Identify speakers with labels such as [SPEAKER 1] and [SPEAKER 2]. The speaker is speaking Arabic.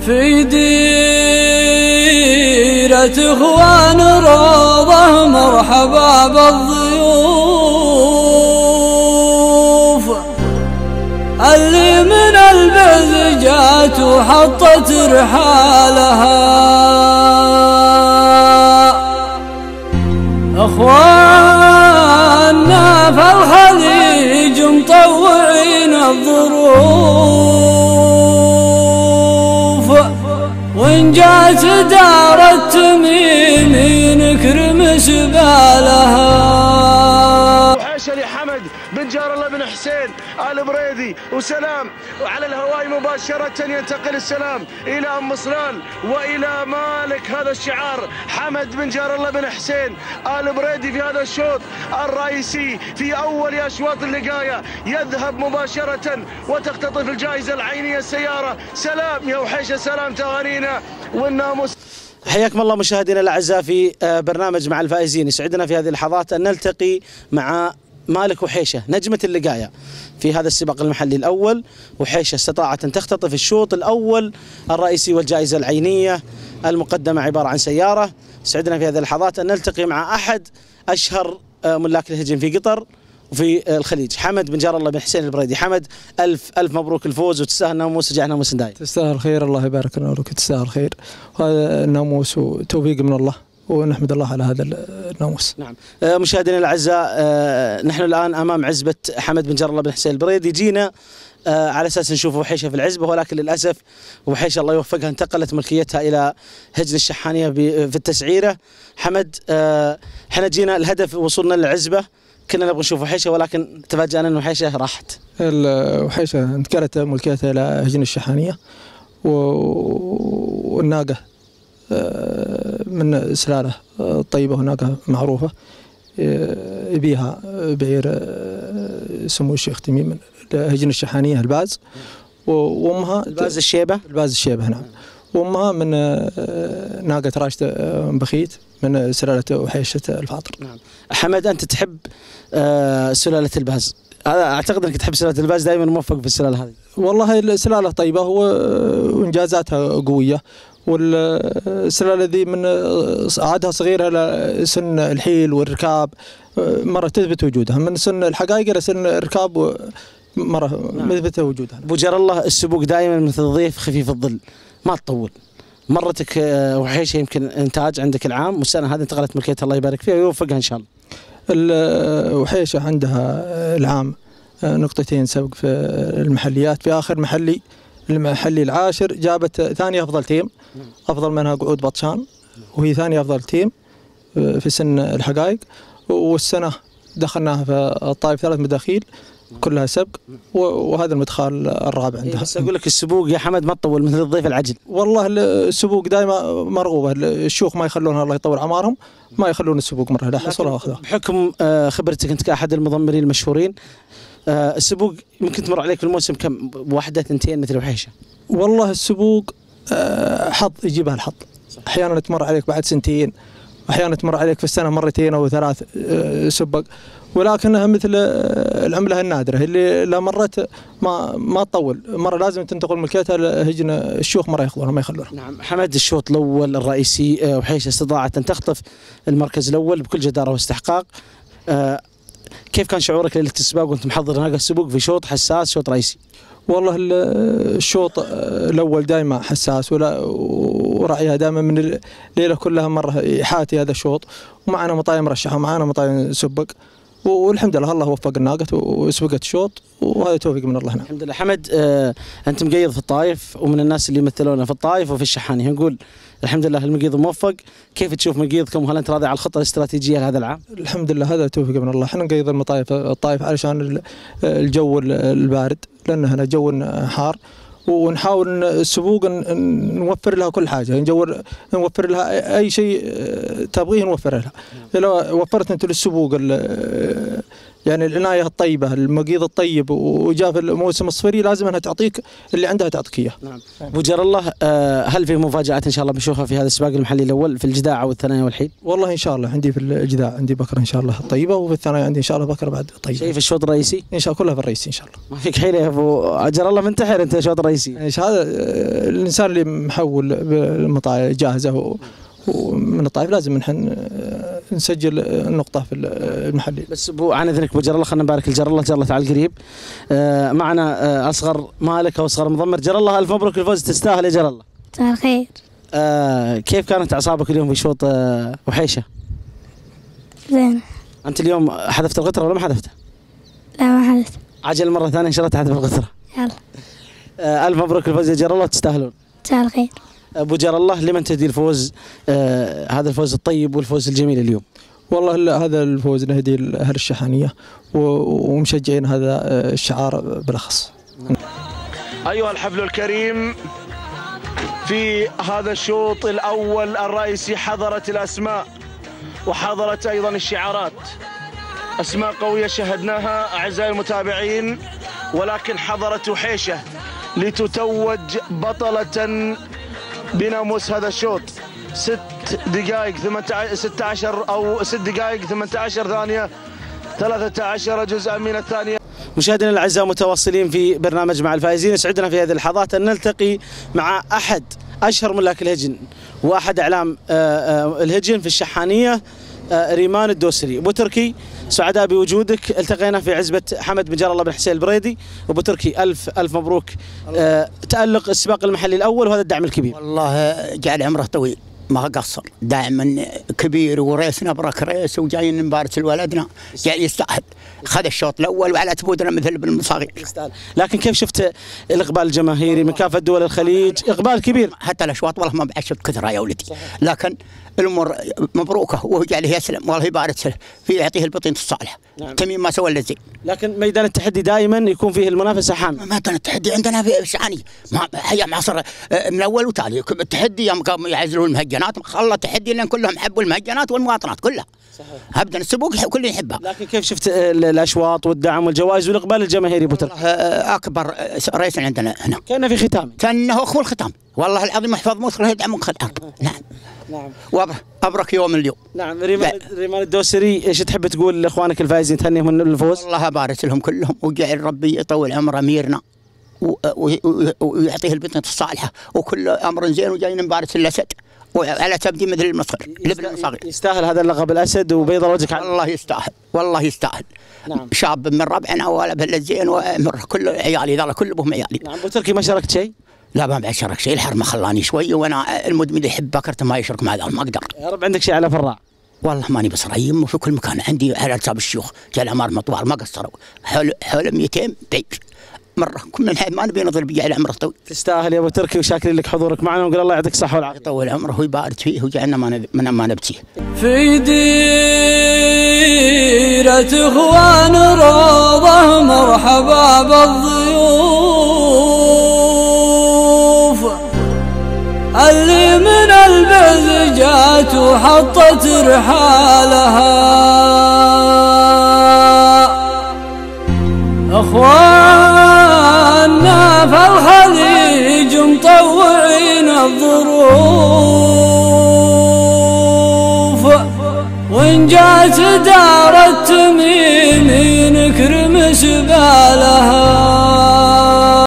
[SPEAKER 1] في ديرة اخوان روضة مرحبا بالضيوف اللي من البز جات وحطت رحالها. اخواننا في الخليج مطوعين الظروف وإن جات دار التميم نكرم سبالها.
[SPEAKER 2] وحيشه لحمد بن جار الله بن حسين آل بريدي وسلام على الهواء مباشرة ينتقل السلام إلى أم صلال وإلى مالك هذا الشعار حمد بن جار الله بن حسين آل بريدي في هذا الشوط الرئيسي في أول أشواط اللقاية يذهب مباشرة وتختطف الجائزة العينية السيارة. سلام يا وحيشه، سلام تهانينا والناموس.
[SPEAKER 3] حياكم الله مشاهدينا الاعزاء في برنامج مع الفائزين. يسعدنا في هذه اللحظات ان نلتقي مع مالك وحيشه نجمة اللقاية في هذا السباق المحلي الأول. وحيشه استطاعت أن تختطف الشوط الأول الرئيسي والجائزة العينية المقدمة عبارة عن سيارة. يسعدنا في هذه اللحظات أن نلتقي مع أحد أشهر ملاك الهجن في قطر وفي الخليج، حمد بن جار الله بن حسين البريدي. حمد ألف مبروك الفوز وتستاهل ناموس، رجعنا ناموس دايم.
[SPEAKER 4] تستاهل خير، الله يبارك لنا ولك، تستاهل خير، وهذا الناموس وتوفيق من الله ونحمد الله على هذا الناموس.
[SPEAKER 3] نعم مشاهدينا الاعزاء، نحن الان امام عزبه حمد بن جار الله بن حسين البريدي. جينا على اساس نشوف وحيشه في العزبه، ولكن للاسف وحيشه الله يوفقها انتقلت ملكيتها الى هجن الشحانيه في التسعيره. حمد احنا جينا الهدف وصولنا للعزبه، كنا نبغى نشوف وحيشه ولكن تفاجأنا انه وحيشه راحت.
[SPEAKER 4] وحيشه انتقلت ملكيتها الى هجن الشحانيه والناقه من سلاله طيبه وناقه معروفه يبيها بعير سمو الشيخ تميم من هجن الشحانيه الباز، وامها
[SPEAKER 3] الباز الشيبه.
[SPEAKER 4] نعم. وامها من ناقه راشده بخيت من سلاله وحيشه الفاطر.
[SPEAKER 3] نعم. حمد انت تحب سلاله الباز، هذا اعتقد انك تحب سلاله الباز، دائما موفق في السلاله هذه.
[SPEAKER 4] والله السلاله طيبه وانجازاتها قويه، والسلاله ذي من عادها صغيره لسن الحيل والركاب مره تثبت وجودها، من سن الحقائق الى سن الركاب مره مثبت وجودها.
[SPEAKER 3] ابو جار الله السبوق دائما مثل الضيف خفيف الظل، ما تطول. مرتك وحيشه يمكن انتاج عندك العام، والسنه هذه انتقلت ملكيتها الله يبارك فيها ويوفقها ان شاء الله.
[SPEAKER 4] وحيشه عندها العام نقطتين سبق في المحليات، في اخر المحلي العاشر جابت ثاني افضل تيم، افضل منها قعود بطشان، وهي ثاني افضل تيم في سن الحقائق. والسنه دخلناها في الطائف 3 مداخيل كلها سبق، وهذا المدخال الرابع عندها.
[SPEAKER 3] بس اقول لك السبوق يا حمد ما تطول مثل الضيف العجل.
[SPEAKER 4] والله السبوق دائما مرغوبه، الشيوخ ما يخلونها الله يطول اعمارهم، ما يخلون السبوق مره لا حصر ولا اخذها.
[SPEAKER 3] بحكم خبرتك انت كاحد المضمرين المشهورين، السبوق ممكن تمر عليك في الموسم كم؟ واحده ثنتين مثل وحيشه؟
[SPEAKER 4] والله السبوق حظ يجيبها الحظ، احيانا تمر عليك بعد سنتين، احيانا تمر عليك في السنه مرتين او 3 سبق، ولكنها مثل العمله النادره اللي لا مرت ما تطول، مره لازم تنتقل ملكيتها لهجن الشيوخ، مره ياخذونها ما يخلونها.
[SPEAKER 3] نعم. حمد الشوط الاول الرئيسي وحيشه استطاعت ان تخطف المركز الاول بكل جداره واستحقاق. كيف كان شعورك ليله السباق وانت محضر ناقه السبوق في شوط حساس، شوط رئيسي؟
[SPEAKER 4] والله الشوط الاول دائما حساس، وراعيها دائما من الليله كلها مره يحاتي هذا الشوط، ومعنا مطايا مرشحه ومعنا مطايا سبق، والحمد لله الله وفق الناقه وسبقت الشوط، وهذا توفيق من الله.
[SPEAKER 3] الحمد لله. حمد انت مقيض في الطائف ومن الناس اللي يمثلونا في الطائف وفي الشحانيه، نقول الحمد لله المقيض موفق. كيف تشوف مقيضكم وهل انت راضي على الخطه الاستراتيجيه لهذا العام؟
[SPEAKER 4] الحمد لله هذا توفيق من الله، احنا نقيض الطائف علشان الجو البارد، لان هنا جو حار، ونحاول السبوق نوفر لها كل حاجه، نوفر لها اي شيء تبغيه نوفر لها. لو وفرت انت للسبوق يعني العنايه الطيبه، المقيض الطيب، وجاء في الموسم الصفري لازم انها تعطيك اللي عندها تعطيك اياه.
[SPEAKER 3] نعم. ابو جر الله، هل في مفاجات ان شاء الله بنشوفها في هذا السباق المحلي الاول في الجداع والثنايا والحيد؟
[SPEAKER 4] والله ان شاء الله عندي في الجداع عندي بكره ان شاء الله الطيبه، وفي الثنايا عندي ان شاء الله بكره بعد طيبه.
[SPEAKER 3] شايف الشوط الرئيسي؟
[SPEAKER 4] ان شاء الله كلها في الرئيسي ان شاء الله.
[SPEAKER 3] ما فيك حيله يا ابو جر الله، منتحر انت شوط رئيسي.
[SPEAKER 4] ايش هذا الانسان اللي محول بالمطاعم جاهزه ومن الطائف لازم نحن نسجل النقطة في المحلي.
[SPEAKER 3] بس عن اذنك ابو جر الله، خلينا نبارك لجر الله. جر الله تعال قريب معنا اصغر مالك او اصغر مضمر. جر الله الف مبروك الفوز، تستاهل يا جر الله.
[SPEAKER 5] مساء الخير.
[SPEAKER 3] كيف كانت اعصابك اليوم في شوط وحيشه؟
[SPEAKER 5] زين.
[SPEAKER 3] انت اليوم حذفت القطره ولا ما حذفته؟
[SPEAKER 5] لا ما حدث.
[SPEAKER 3] عجل مره ثانيه ان شاء الله تحذف القطره.
[SPEAKER 5] يلا.
[SPEAKER 3] الف مبروك الفوز يا جر الله، تستاهلون.
[SPEAKER 5] مساء الخير.
[SPEAKER 3] ابو جر الله، لمن تهدي الفوز، هذا الفوز الطيب والفوز الجميل اليوم؟
[SPEAKER 4] والله هذا الفوز نهدي لأهل الشحانية ومشجعين هذا الشعار بالأخص.
[SPEAKER 2] أيها الحفل الكريم، في هذا الشوط الأول الرئيسي حضرت الأسماء وحضرت أيضا الشعارات، أسماء قوية شاهدناها أعزائي المتابعين، ولكن حضرت وحيشة لتتوج بطلة بناموس هذا الشوط. 6 دقائق 16 أو 6 دقائق 18 ثانية 13 جزءا من الثانية.
[SPEAKER 3] مشاهدينا الاعزاء، متواصلين في برنامج مع الفائزين. يسعدنا في هذه اللحظات ان نلتقي مع احد اشهر ملاك الهجن واحد اعلام الهجن في الشحانيه، ريمان الدوسري. ابو تركي، سعداء بوجودك. التقينا في عزبه حمد بن جر الله بن حسين البريدي. ابو تركي، الف مبروك تالق السباق المحلي الاول وهذا الدعم الكبير.
[SPEAKER 6] والله جعل عمره طويل، ما قصر، دائما كبير وريسنا برك ريس، وجايين نبارك لولدنا، جاي يستاهل. خذ الشوط الاول وعلى تبودنا مثل بالمصاغير.
[SPEAKER 3] لكن كيف شفت الاقبال الجماهيري من كافه دول الخليج؟ اقبال كبير.
[SPEAKER 6] حتى الاشواط والله ما بعشت كثره يا ولدي، لكن الامور مبروكه، وهو جعله يسلم والله يبارك في يعطيه البطينه الصالحه. نعم. تميم ما سوى الا زين.
[SPEAKER 3] لكن ميدان التحدي دائما يكون فيه المنافسه حاميه.
[SPEAKER 6] ميدان التحدي عندنا في الشحانيه هي معصر من اول وتالي. التحدي يوم يعزلوا المهجنات خلى التحدي لان كلهم حبوا المهجنات والمواطنات كلها. صحيح. ابدا السبوق كل يحبها.
[SPEAKER 3] لكن كيف شفت الاشواط والدعم والجوائز والاقبال الجماهيري ابو تركي؟
[SPEAKER 6] اكبر رئيس عندنا هنا.
[SPEAKER 3] كان في ختام.
[SPEAKER 6] كانه اخو الختام، والله العظيم احفظ مصر يدعمك الان. نعم. نعم. وابرك يوم اليوم.
[SPEAKER 3] نعم. ريمان الدوسري، ايش تحب تقول لاخوانك الفائزين تهنيهم من الفوز؟
[SPEAKER 6] والله بارك لهم كلهم، وجعل ربي يطول عمر اميرنا ويعطيه البطنه الصالحه وكل امر زين، وجايين نبارك الاسد وعلى تبدي مثل المصغر المصغر.
[SPEAKER 3] يستاهل هذا اللقب الاسد وبيض وجهك.
[SPEAKER 6] والله يستاهل، والله يستاهل. نعم. شاب من ربعنا ولا بهالزين ومر كل عيالي ذا كل ابوهم عيالي.
[SPEAKER 3] نعم. ابو تركي، ما شاركت شيء؟
[SPEAKER 6] لا ما بعد شارك شيء، الحرمه خلاني شوي، وانا المدمن اللي يحب بكرته ما يشارك مع ذا ما اقدر.
[SPEAKER 3] يا رب عندك شيء على فراع.
[SPEAKER 6] والله ماني بصريم، وفي كل مكان عندي على حساب الشيوخ، جاء العمار مطوار ما قصروا، حول 200 بيت مره، كنا ما نبي نضرب بيع العمر الطويل.
[SPEAKER 3] تستاهل يا ابو تركي، وشاكرين لك حضورك معنا، ونقول الله يعطيك الصحه والعافيه.
[SPEAKER 6] يطول عمره ويبارك فيه وجعلنا ما نبتيه.
[SPEAKER 1] في ديرة اخوان روضه مرحبا بالضيوف اللي من البز جات وحطت رحالها، اخواننا في الخليج مطوعين الظروف، وان جات دار التميم نكرم سبالها.